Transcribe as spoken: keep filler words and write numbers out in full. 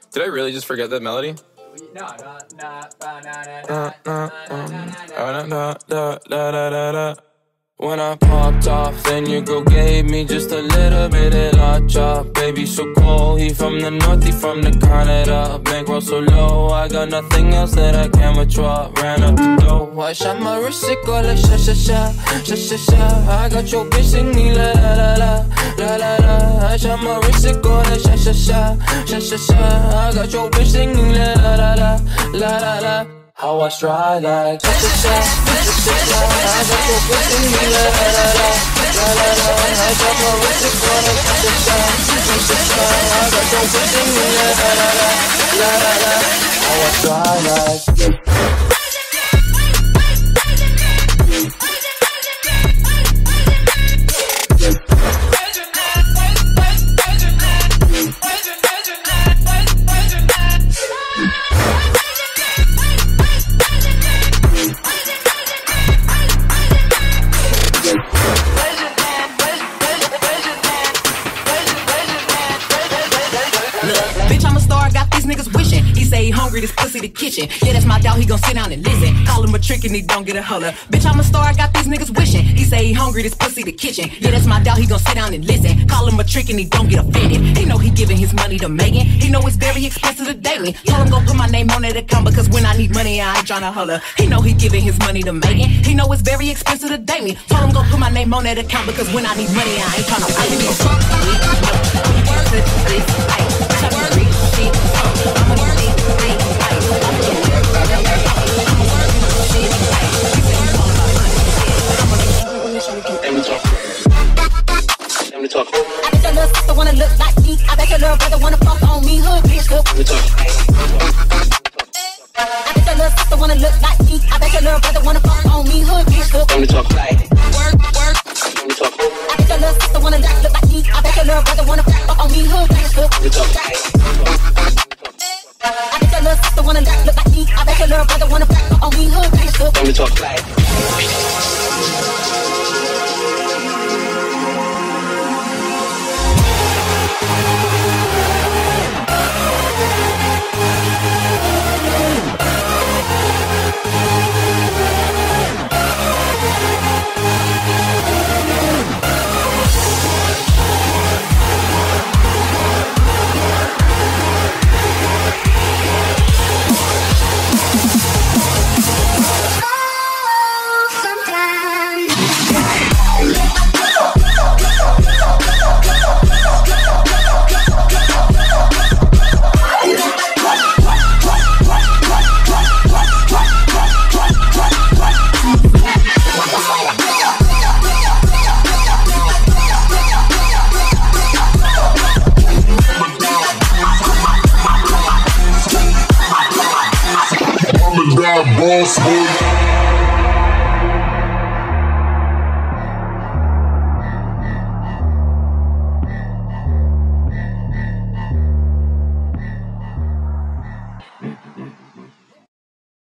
Did I really just forget that melody? No, no, When I popped off, then your girl gave me just a little bit of la chop. Baby so cold, he from the north, he from the Canada. Bankroll so low, I got nothing else that I can withdraw. Ran up the dough, I shot my wrist, it go like sha sha sha, sha sha sha. I got your bitch singing la la la la, la la la. I shot my wrist, it go like sha sha sha, sha sha sha. I got your bitch singing la la la la, la la la. How I try like sha sha sha, sha sha sha. I got your bitch singing la la la la, la la la. I shot my wrist, it go like sha sha sha, sha sha sha. I got your bitch singing la la la la, la la la. How I try like. This pussy the kitchen. Yeah, that's my dog, he gon' sit down and listen. Call him a trick and he don't get a holler. Bitch, I'm a star, I got these niggas wishing. He say he hungry, this pussy the kitchen. Yeah, that's my dog, he gon' sit down and listen. Call him a trick and he don't get offended. He know he giving his money to Megan. He know it's very expensive to daily. Told him go put my name on that account because when I need money, I ain't tryna holler. He know he giving his money to Megan. He know it's very expensive to daily. Told him go put my name on that account because when I need money, I ain't tryna holler. I bet your little sister wanna look like me. I bet your little brother wanna fuck on me. Hood bitch, look. I bet your little sister wanna look like me. I bet your little brother wanna fuck on me. Hood bitch, look. Let me talk like work, work. Let me talk. I bet your little sister wanna look like me. I bet your little brother wanna fuck on me. Hood bitch, look. Let me talk like. I bet your little sister wanna look like me. I bet your little brother wanna fuck on me. Hood bitch, look. Let me talk like. Boss boy.